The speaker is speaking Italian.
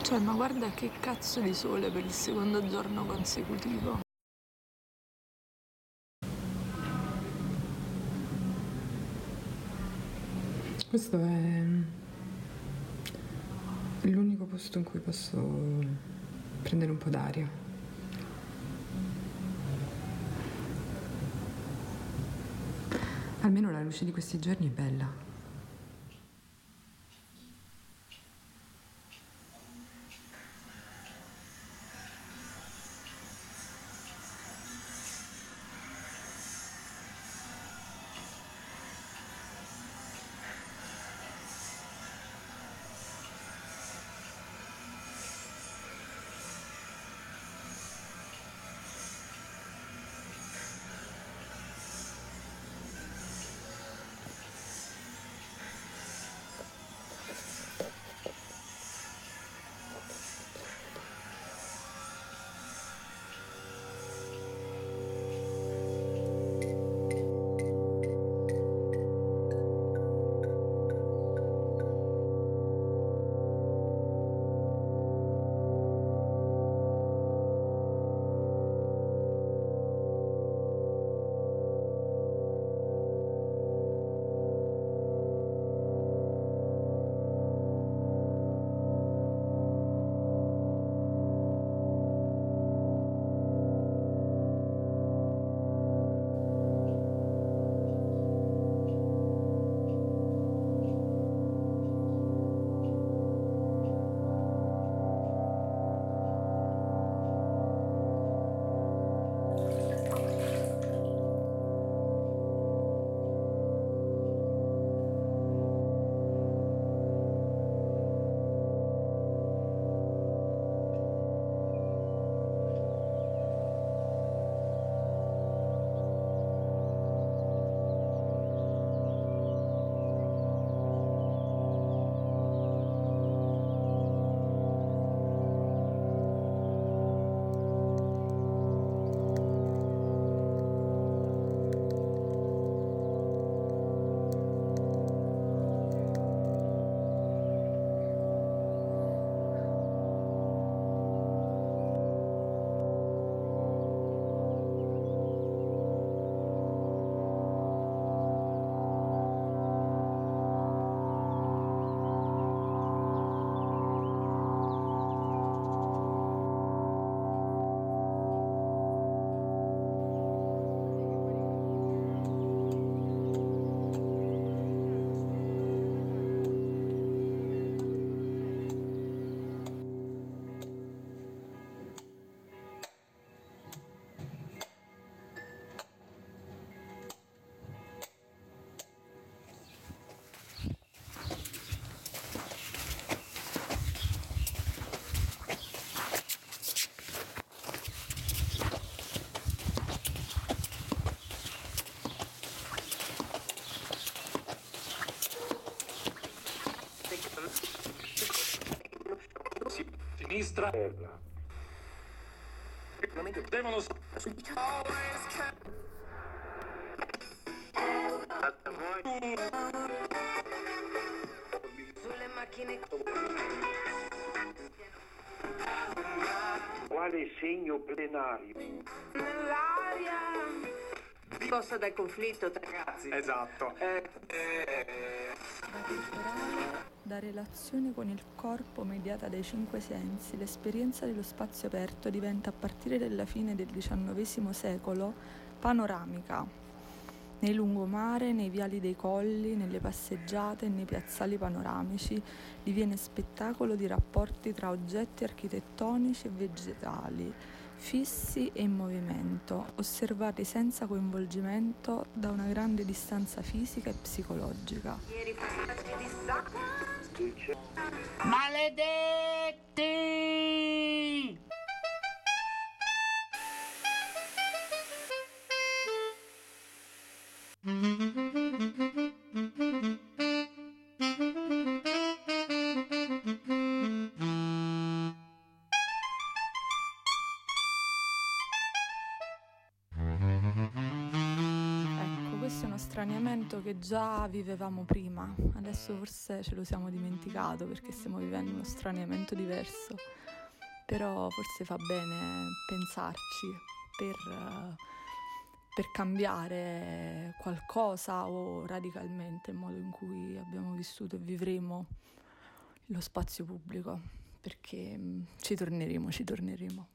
Cioè, ma guarda che cazzo di sole per il secondo giorno consecutivo. Questo è l'unico posto in cui posso prendere un po' d'aria. Almeno la luce di questi giorni è bella. Sinistra. Devono sulle macchine. Quale segno plenario? Nell'aria. Scossa dal conflitto, ragazzi. esatto. Da relazione con il corpo mediata dai cinque sensi, l'esperienza dello spazio aperto diventa a partire dalla fine del XIX secolo panoramica. Nei lungomare, nei viali dei colli, nelle passeggiate e nei piazzali panoramici diviene spettacolo di rapporti tra oggetti architettonici e vegetali, fissi e in movimento, osservati senza coinvolgimento da una grande distanza fisica e psicologica. Ieri passaggi di sacco. Maledetti! Ecco, questo forse uno straniamento che già vivevamo prima, adesso forse ce lo siamo dimenticato perché stiamo vivendo uno straniamento diverso, però forse fa bene pensarci per cambiare qualcosa o radicalmente il modo in cui abbiamo vissuto e vivremo lo spazio pubblico, perché ci torneremo.